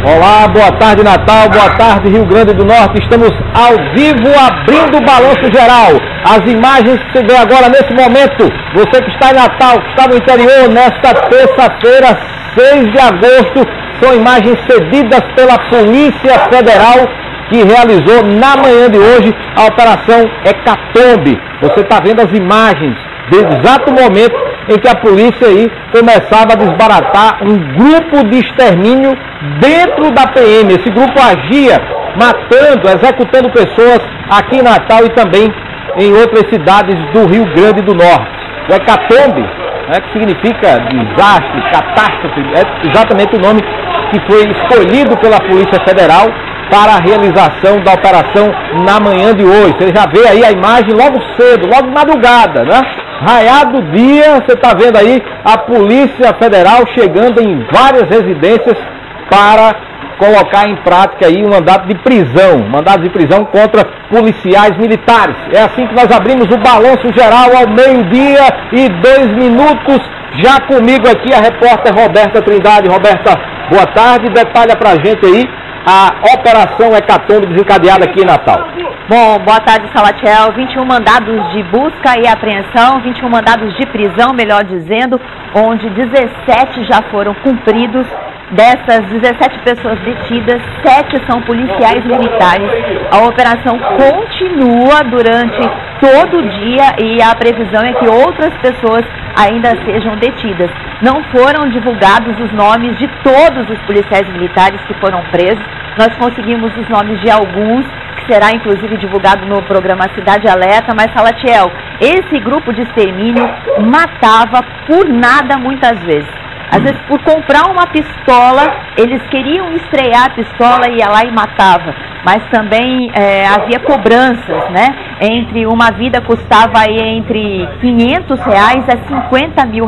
Olá, boa tarde Natal, boa tarde Rio Grande do Norte. Estamos ao vivo abrindo o balanço geral. As imagens que você vê agora nesse momento, você que está em Natal, que está no interior, nesta terça-feira, 6 de agosto, são imagens cedidas pela Polícia Federal, que realizou na manhã de hoje a Operação Hecatombe. Você está vendo as imagens do exato momento em que a polícia aí começava a desbaratar um grupo de extermínio dentro da PM. Esse grupo agia matando, executando pessoas aqui em Natal e também em outras cidades do Rio Grande do Norte. O Hecatombe, que significa desastre, catástrofe, é exatamente o nome que foi escolhido pela Polícia Federal para a realização da operação na manhã de hoje. Você já vê aí a imagem logo cedo, logo de madrugada, né? Raiado o dia, você está vendo aí a Polícia Federal chegando em várias residências para colocar em prática aí um mandado de prisão contra policiais militares. É assim que nós abrimos o balanço geral ao 12h02. Já comigo aqui a repórter Roberta Trindade. Roberta, boa tarde, detalha pra gente aí a Operação Hecatombe desencadeada aqui em Natal. Bom, boa tarde, Salatiel. 21 mandados de busca e apreensão, 21 mandados de prisão, melhor dizendo, onde 17 já foram cumpridos. Dessas 17 pessoas detidas, 7 são policiais militares. A operação continua durante todo o dia e a previsão é que outras pessoas ainda sejam detidas. Não foram divulgados os nomes de todos os policiais militares que foram presos. Nós conseguimos os nomes de alguns, que será inclusive divulgado no programa Cidade Alerta, mas Salatiel, esse grupo de extermínio matava por nada muitas vezes. Às vezes, por comprar uma pistola, eles queriam estrear a pistola e ia lá e matava. Mas também havia cobranças, né? Uma vida custava aí entre R$500 a R$50 mil.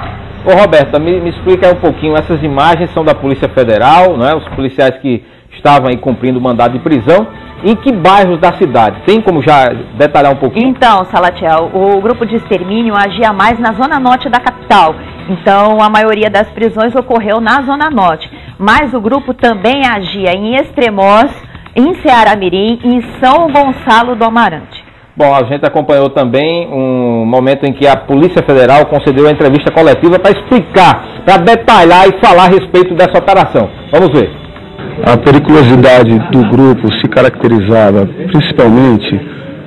Ô Roberta, me explica aí um pouquinho. Essas imagens são da Polícia Federal, né? Os policiais que estavam aí cumprindo o mandado de prisão. Em que bairros da cidade? Tem como já detalhar um pouquinho? Então, Salatiel, o grupo de extermínio agia mais na zona norte da capital. Então, a maioria das prisões ocorreu na zona norte. Mas o grupo também agia em Extremoz, em Ceará-Mirim e em São Gonçalo do Amarante. Bom, a gente acompanhou também um momento em que a Polícia Federal concedeu a entrevista coletiva para explicar, para detalhar e falar a respeito dessa operação. Vamos ver. A periculosidade do grupo se caracterizava principalmente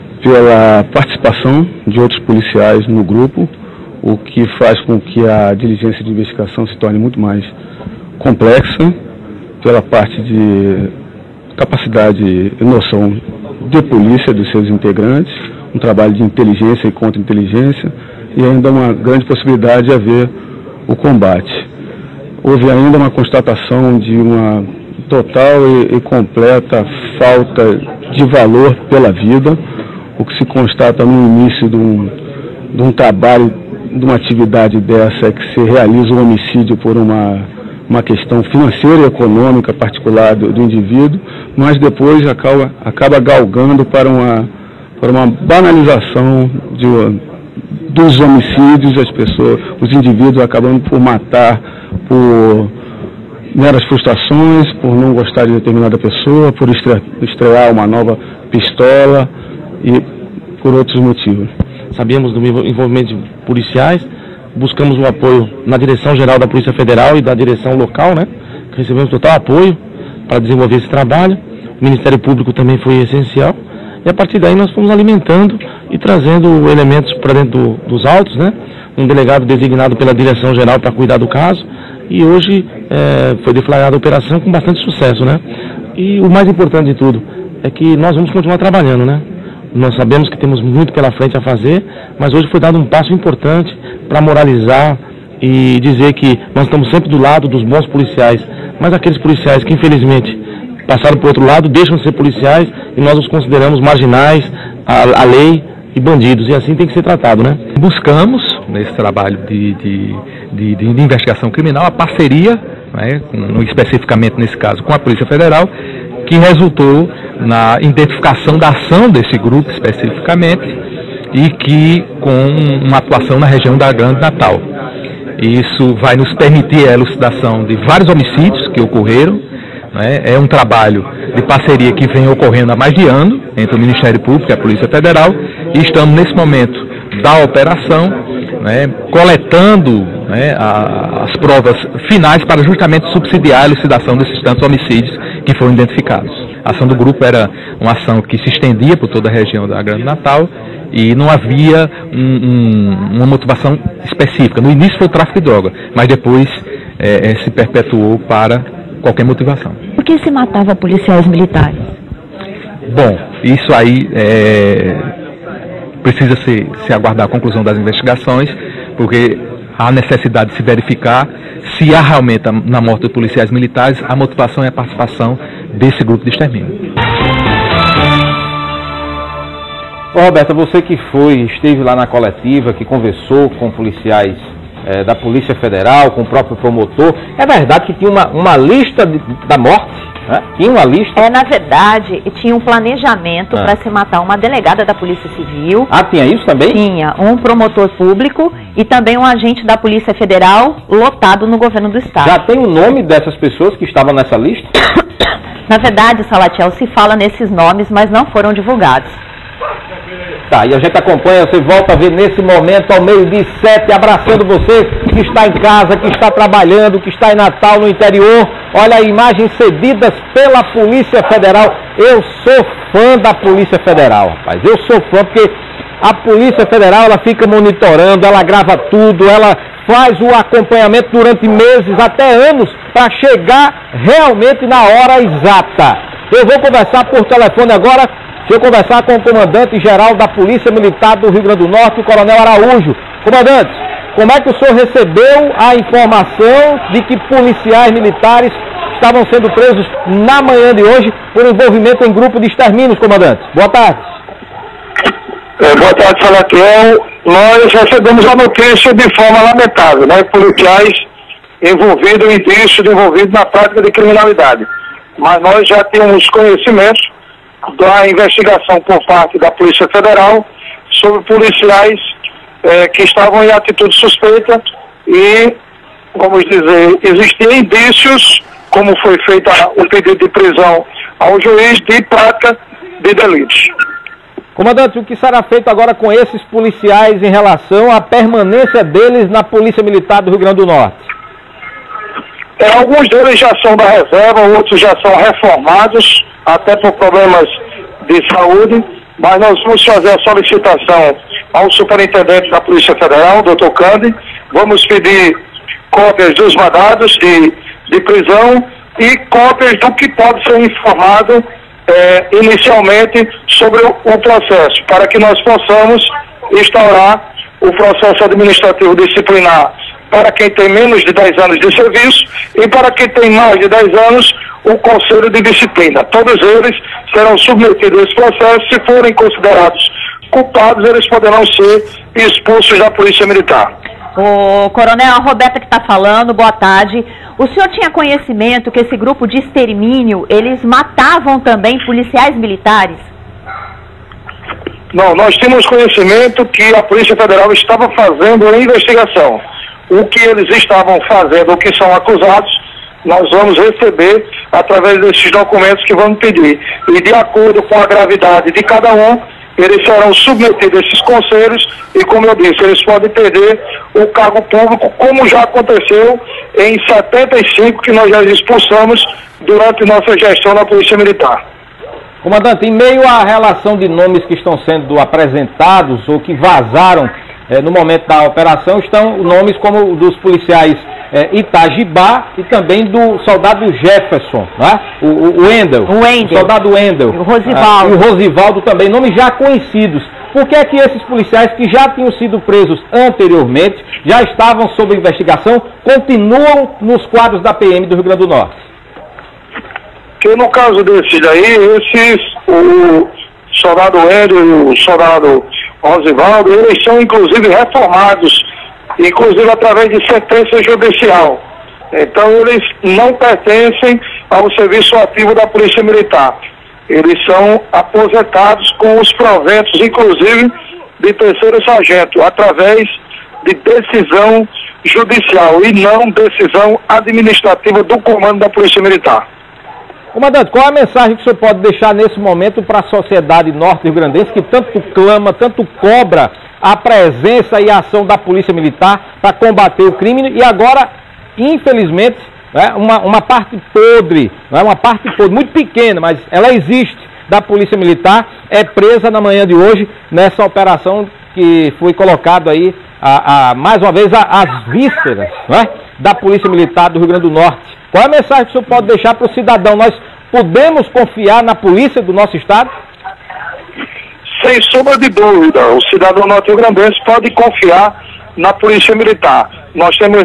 pela participação de outros policiais no grupo, o que faz com que a diligência de investigação se torne muito mais complexa, pela parte de capacidade e noção de polícia dos seus integrantes, um trabalho de inteligência e contra-inteligência, e ainda uma grande possibilidade de haver o combate. Houve ainda uma constatação de uma total e completa falta de valor pela vida, o que se constata no início de um trabalho, de uma atividade dessa, é que se realiza um homicídio por uma questão financeira e econômica particular do indivíduo, mas depois acaba galgando para uma banalização dos homicídios. Os indivíduos acabando por matar por meras frustrações, por não gostar de determinada pessoa, por estrear uma nova pistola e por outros motivos. Sabíamos do envolvimento de policiais, buscamos o apoio na direção geral da Polícia Federal e da direção local, né? Recebemos total apoio para desenvolver esse trabalho. O Ministério Público também foi essencial. E a partir daí nós fomos alimentando e trazendo elementos para dentro dos autos, né? Um delegado designado pela direção geral para cuidar do caso. E hoje foi deflagrada a operação com bastante sucesso, né? E o mais importante de tudo é que nós vamos continuar trabalhando, né? Nós sabemos que temos muito pela frente a fazer, mas hoje foi dado um passo importante para moralizar e dizer que nós estamos sempre do lado dos bons policiais, mas aqueles policiais que infelizmente passaram por outro lado deixam de ser policiais e nós os consideramos marginais, a lei e bandidos, e assim tem que ser tratado, né? Buscamos, nesse trabalho de investigação criminal, a parceria, né, especificamente nesse caso com a Polícia Federal, que resultou na identificação da ação desse grupo especificamente e que com uma atuação na região da Grande Natal. Isso vai nos permitir a elucidação de vários homicídios que ocorreram, né? É um trabalho de parceria que vem ocorrendo há mais de ano entre o Ministério Público e a Polícia Federal, e estamos nesse momento da operação, né, coletando, né, as provas finais para justamente subsidiar a elucidação desses tantos homicídios que foram identificados. A ação do grupo era uma ação que se estendia por toda a região da Grande Natal e não havia uma motivação específica. No início foi o tráfico de droga, mas depois se perpetuou para qualquer motivação. Por que se matava policiais militares? Bom, isso aí precisa se aguardar a conclusão das investigações, porque há necessidade de se verificar se há realmente na morte dos policiais militares a motivação e a participação desse grupo de extermínio. Ô, Roberta, você que esteve lá na coletiva, que conversou com policiais da Polícia Federal, com o próprio promotor, é verdade que tinha uma lista da morte? Né? Tinha uma lista? Na verdade, tinha um planejamento para se matar uma delegada da Polícia Civil. Ah, tinha isso também? Tinha um promotor público e também um agente da Polícia Federal lotado no governo do Estado. Já tem o nome dessas pessoas que estavam nessa lista? Na verdade, Salatiel, se fala nesses nomes, mas não foram divulgados. Tá, e a gente acompanha, você volta a ver nesse momento, ao 12h07, abraçando você que está em casa, que está trabalhando, que está em Natal, no interior. Olha, imagens cedidas pela Polícia Federal. Eu sou fã da Polícia Federal, rapaz. Eu sou fã porque a Polícia Federal, ela fica monitorando, ela grava tudo, ela faz o acompanhamento durante meses, até anos, para chegar realmente na hora exata. Eu vou conversar por telefone agora. Deixa eu conversar com o comandante-geral da Polícia Militar do Rio Grande do Norte, o Coronel Araújo. Comandante, como é que o senhor recebeu a informação de que policiais militares estavam sendo presos na manhã de hoje por envolvimento em grupo de extermínios, comandante? Boa tarde. Boa tarde, Salatiel. Nós recebemos a notícia de forma lamentável, né? Policiais envolvidos na prática de criminalidade. Mas nós já tínhamos conhecimentos da investigação por parte da Polícia Federal sobre policiais que estavam em atitude suspeita e, vamos dizer, existiam indícios, como foi feito o pedido de prisão ao juiz, de prática de delitos. Comandante, o que será feito agora com esses policiais em relação à permanência deles na Polícia Militar do Rio Grande do Norte? Alguns deles já são da reserva, outros já são reformados, até por problemas de saúde, mas nós vamos fazer a solicitação ao superintendente da Polícia Federal, Dr. Cândido, vamos pedir cópias dos mandados de prisão e cópias do que pode ser informado inicialmente sobre o processo, para que nós possamos instaurar o processo administrativo disciplinar para quem tem menos de 10 anos de serviço e para quem tem mais de 10 anos, o Conselho de Disciplina. Todos eles serão submetidos a esse processo. Se forem considerados culpados, eles poderão ser expulsos da Polícia Militar. O coronel, a Roberta que está falando, boa tarde. O senhor tinha conhecimento que esse grupo de extermínio, eles matavam também policiais militares? Não, nós temos conhecimento que a Polícia Federal estava fazendo a investigação. O que eles estavam fazendo, o que são acusados, nós vamos receber através desses documentos que vamos pedir. E de acordo com a gravidade de cada um, eles serão submetidos a esses conselhos e, como eu disse, eles podem perder o cargo público, como já aconteceu em 75, que nós já expulsamos durante nossa gestão na Polícia Militar. Comandante, em meio à relação de nomes que estão sendo apresentados ou que vazaram no momento da operação, estão nomes como dos policiais Itajibá e também do soldado Jefferson, né? O Wendel. O soldado Wendel. O Rosivaldo. E o Rosivaldo também, nomes já conhecidos. Por que é que esses policiais que já tinham sido presos anteriormente, já estavam sob investigação, continuam nos quadros da PM do Rio Grande do Norte? Que no caso desses daí, o soldado Wendel e o soldado Rosivaldo, eles são inclusive reformados, inclusive através de sentença judicial. Então eles não pertencem ao serviço ativo da Polícia Militar. Eles são aposentados com os proventos, inclusive de terceiro sargento, através de decisão judicial e não decisão administrativa do comando da Polícia Militar. Comandante, qual a mensagem que o senhor pode deixar nesse momento para a sociedade norte-riograndense que tanto clama, tanto cobra a presença e a ação da Polícia Militar para combater o crime e agora, infelizmente, né, uma parte podre, né, uma parte podre, muito pequena, mas ela existe, da Polícia Militar, é presa na manhã de hoje nessa operação que foi colocado aí, mais uma vez, as vísceras, né, da Polícia Militar do Rio Grande do Norte. Qual é a mensagem que o senhor pode deixar para o cidadão? Nós podemos confiar na polícia do nosso estado? Sem sombra de dúvida, o cidadão norte-riograndense pode confiar na Polícia Militar. Nós temos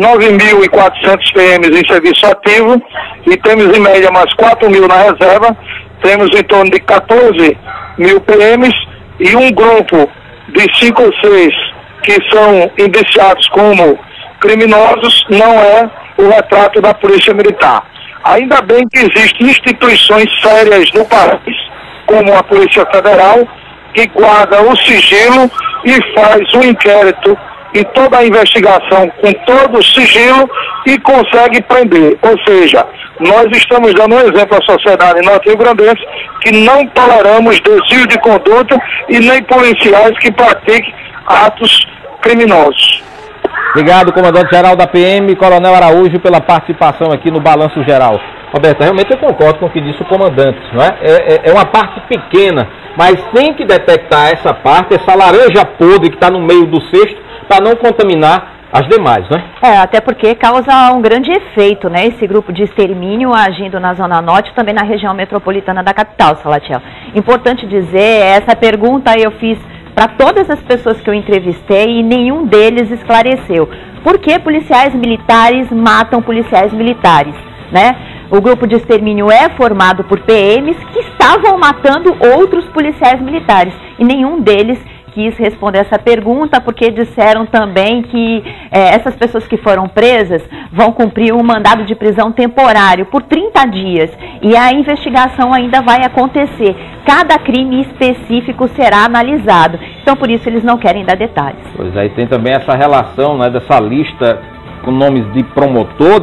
9.400 PMs em serviço ativo e temos em média mais 4.000 na reserva. Temos em torno de 14 mil PMs e um grupo de 5 ou 6 que são indiciados como criminosos não é o retrato da Polícia Militar. Ainda bem que existem instituições sérias no país, como a Polícia Federal, que guarda o sigilo e faz o inquérito e toda a investigação com todo o sigilo e consegue prender. Ou seja, nós estamos dando um exemplo à sociedade norte-riograndense que não toleramos desvio de conduta e nem policiais que pratiquem atos criminosos. Obrigado, comandante-geral da PM, Coronel Araújo, pela participação aqui no Balanço Geral. Roberto, realmente eu concordo com o que disse o comandante, não é? É uma parte pequena, mas tem que detectar essa parte, essa laranja podre que está no meio do cesto, para não contaminar as demais, né? Até porque causa um grande efeito, né? Esse grupo de extermínio agindo na Zona Norte e também na região metropolitana da capital, Salatiel. Importante dizer, essa pergunta eu fiz para todas as pessoas que eu entrevistei e nenhum deles esclareceu. Por que policiais militares matam policiais militares, né? O grupo de extermínio é formado por PMs que estavam matando outros policiais militares e nenhum deles quis responder essa pergunta, porque disseram também que essas pessoas que foram presas vão cumprir um mandado de prisão temporário por 30 dias e a investigação ainda vai acontecer. Cada crime específico será analisado, então por isso eles não querem dar detalhes. Pois aí tem também essa relação, né, dessa lista com nomes de promotor,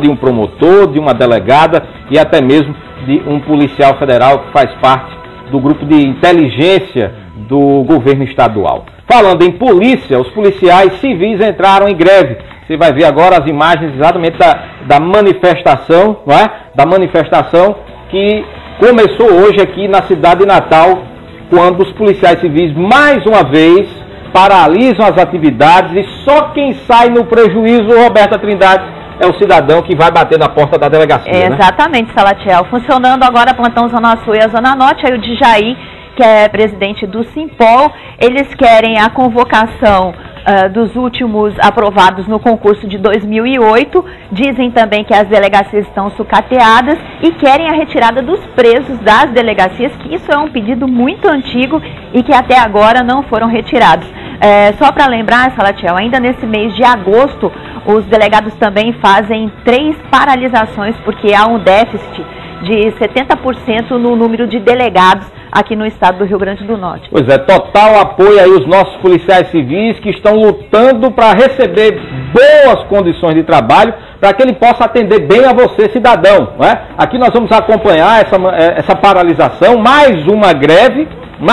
de uma delegada e até mesmo de um policial federal que faz parte do grupo de inteligência do governo estadual. Falando em polícia, os policiais civis entraram em greve. Você vai ver agora as imagens exatamente da manifestação, não é? Da manifestação que começou hoje aqui na cidade de Natal, quando os policiais civis, mais uma vez, paralisam as atividades e só quem sai no prejuízo, Roberta Trindade, é o cidadão que vai bater na porta da delegacia, né? Exatamente, Salatiel. Funcionando agora plantão Zona Sul e a Zona Norte, aí o Djaí, que é presidente do Simpol, eles querem a convocação dos últimos aprovados no concurso de 2008, dizem também que as delegacias estão sucateadas e querem a retirada dos presos das delegacias, que isso é um pedido muito antigo e que até agora não foram retirados. Só para lembrar, Salatiel, ainda nesse mês de agosto, os delegados também fazem 3 paralisações, porque há um déficit de 70% no número de delegados aqui no estado do Rio Grande do Norte. Pois é, total apoio aí aos nossos policiais civis que estão lutando para receber boas condições de trabalho, para que ele possa atender bem a você, cidadão, não é? Aqui nós vamos acompanhar essa paralisação, mais uma greve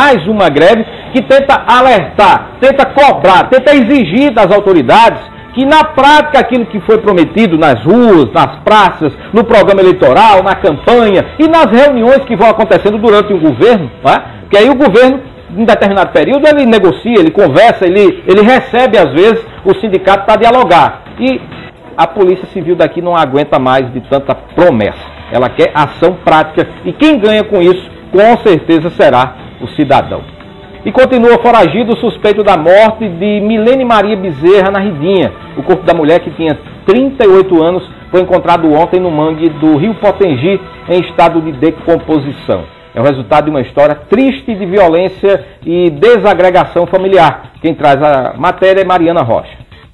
que tenta alertar, tenta cobrar, tenta exigir das autoridades que na prática aquilo que foi prometido nas ruas, nas praças, no programa eleitoral, na campanha e nas reuniões que vão acontecendo durante o governo, não é? Porque aí o governo, em determinado período, ele negocia, ele conversa, ele recebe às vezes o sindicato para dialogar. E a Polícia Civil daqui não aguenta mais de tanta promessa. Ela quer ação prática e quem ganha com isso, com certeza, será o cidadão. E continua foragido o suspeito da morte de Milene Maria Bezerra, na Ridinha. O corpo da mulher, que tinha 38 anos, foi encontrado ontem no mangue do Rio Potengi, em estado de decomposição. É o resultado de uma história triste de violência e desagregação familiar. Quem traz a matéria é Mariana Rocha.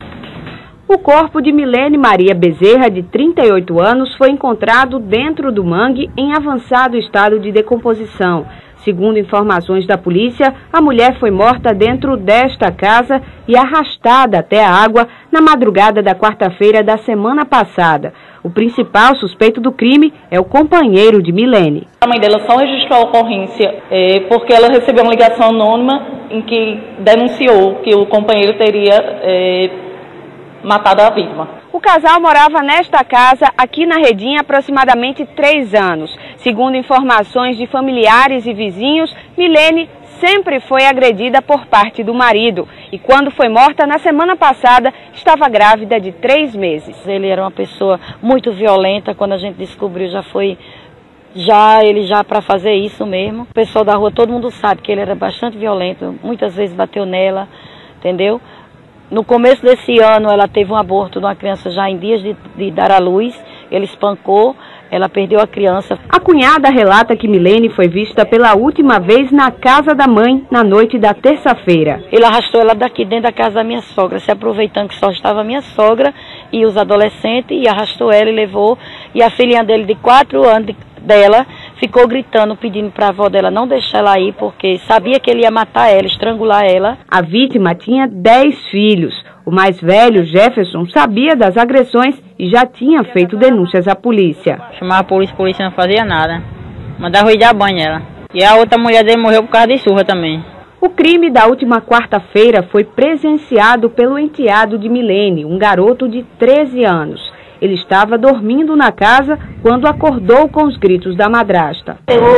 O corpo de Milene Maria Bezerra, de 38 anos, foi encontrado dentro do mangue em avançado estado de decomposição. Segundo informações da polícia, a mulher foi morta dentro desta casa e arrastada até a água na madrugada da quarta-feira da semana passada. O principal suspeito do crime é o companheiro de Milene. A mãe dela só registrou a ocorrência porque ela recebeu uma ligação anônima em que denunciou que o companheiro teria matado a vítima. O casal morava nesta casa, aqui na Redinha, há aproximadamente 3 anos. Segundo informações de familiares e vizinhos, Milene sempre foi agredida por parte do marido e quando foi morta na semana passada estava grávida de 3 meses. Ele era uma pessoa muito violenta, quando a gente descobriu ele já para fazer isso mesmo. O pessoal da rua, todo mundo sabe que ele era bastante violento, muitas vezes bateu nela, entendeu? No começo desse ano ela teve um aborto de uma criança já em dias de dar à luz, ele espancou, ela perdeu a criança. A cunhada relata que Milene foi vista pela última vez na casa da mãe na noite da terça-feira. Ele arrastou ela daqui dentro da casa da minha sogra, se aproveitando que só estava a minha sogra e os adolescentes, e arrastou ela e levou, e a filhinha dele de 4 anos dela ficou gritando, pedindo para a avó dela não deixar ela ir, porque sabia que ele ia matar ela, estrangular ela. A vítima tinha 10 filhos. O mais velho, Jefferson, sabia das agressões e já tinha feito denúncias à polícia. Chamava a polícia não fazia nada. Mandava ir dar banho nela. E a outra mulher dele morreu por causa de surra também. O crime da última quarta-feira foi presenciado pelo enteado de Milene, um garoto de 13 anos. Ele estava dormindo na casa quando acordou com os gritos da madrasta. Pegou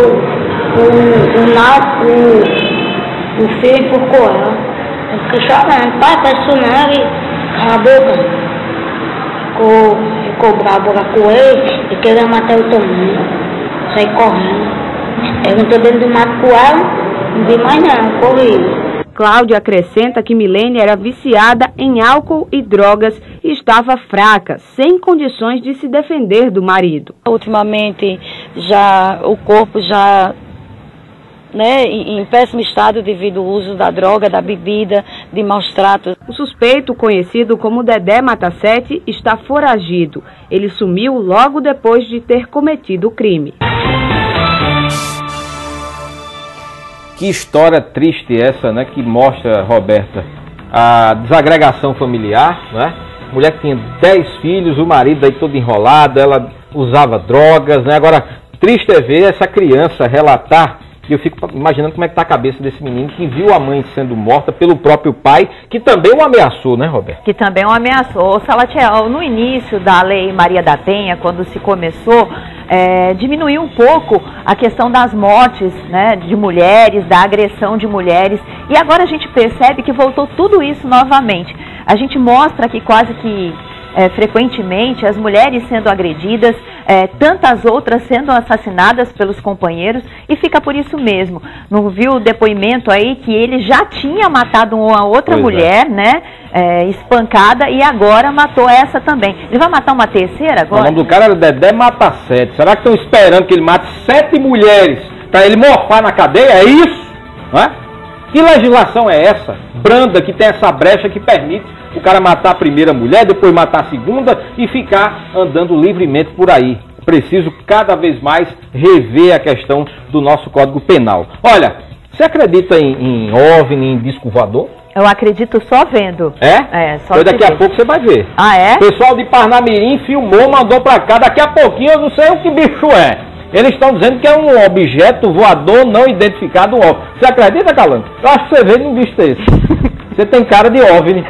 o filho e porcou ela. Eu fiquei chorando. Pai, faz isso não. Ele cala a boca. Ficou bravo com ele e queria matar eu também. Saí correndo. Eu entrei dentro do mato com ela, não vi mais não, corri. Cláudia acrescenta que Milene era viciada em álcool e drogas e estava fraca, sem condições de se defender do marido. Ultimamente, o corpo em péssimo estado devido ao uso da droga, da bebida, de maus tratos. O suspeito, conhecido como Dedé Matassete, está foragido. Ele sumiu logo depois de ter cometido o crime. Que história triste essa, né? Que mostra, Roberta, a desagregação familiar, né? Mulher que tinha 10 filhos, o marido aí todo enrolado, ela usava drogas, né? Agora, triste é ver essa criança relatar, e eu fico imaginando como é que tá a cabeça desse menino que viu a mãe sendo morta pelo próprio pai, que também o ameaçou, né, Roberto? Que também o ameaçou. Salatiel, no início da Lei Maria da Penha, quando se começou, diminuiu um pouco a questão das mortes, né, de mulheres, da agressão de mulheres, e agora a gente percebe que voltou tudo isso novamente. A gente mostra que quase que frequentemente as mulheres sendo agredidas, tantas outras sendo assassinadas pelos companheiros, e fica por isso mesmo. Não viu o depoimento aí que ele já tinha matado uma outra mulher, né, espancada, e agora matou essa também. Ele vai matar uma terceira agora? O nome do cara era Dedé Matassete. Será que estão esperando que ele mate 7 mulheres para ele morfar na cadeia? É isso? Não é? Que legislação é essa? Branda, que tem essa brecha que permite o cara matar a primeira mulher, depois matar a segunda e ficar andando livremente por aí. Preciso cada vez mais rever a questão do nosso Código Penal. Olha, você acredita em OVNI, em disco voador? Eu acredito só vendo. Só então daqui a pouco você vai ver. Ah, é? O pessoal de Parnamirim filmou, mandou pra cá. Daqui a pouquinho eu não sei o que bicho é. Eles estão dizendo que é um objeto voador não identificado OVNI. Você acredita, Calango? Eu acho que você vê num bicho desse. Você tem cara de OVNI.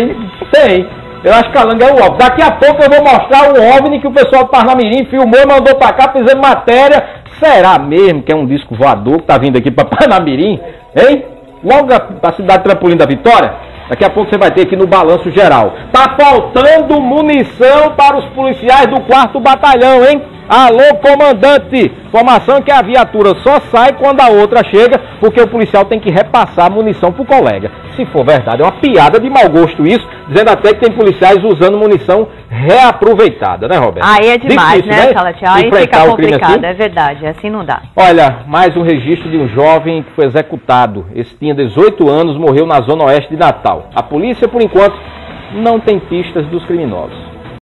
Tem. Eu acho que Calango é o OVNI. Daqui a pouco eu vou mostrar o OVNI que o pessoal de Parnamirim filmou e mandou pra cá, fizendo matéria. Será mesmo que é um disco voador que tá vindo aqui pra Parnamirim? Hein? Logo da cidade Trampolim da Vitória? Daqui a pouco você vai ter aqui no Balanço Geral. Tá faltando munição para os policiais do 4º Batalhão, hein? Alô, comandante! Informação que a viatura só sai quando a outra chega, porque o policial tem que repassar a munição pro colega. Se for verdade, é uma piada de mau gosto isso, dizendo até que tem policiais usando munição reaproveitada, né, Roberto? Aí é demais, difícil, né, Salatiel? Aí fica complicado, é verdade, assim não dá. Olha, mais um registro de um jovem que foi executado. Esse tinha 18 anos, morreu na zona oeste de Natal. A polícia, por enquanto, não tem pistas dos criminosos.